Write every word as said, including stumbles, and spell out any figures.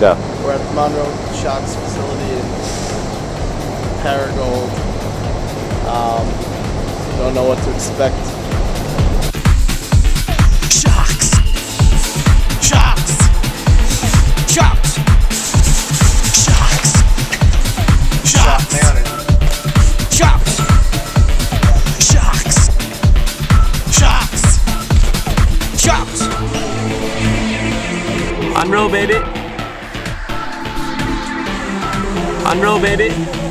go. We're at the Monroe Shocks facility in Paragould. Um, don't know what to expect. Shocks! Shocks! Shocks! Shocks! Shocks! Shocks! Shocks! Shocks! Shocks! Monroe, baby! Monroe, baby!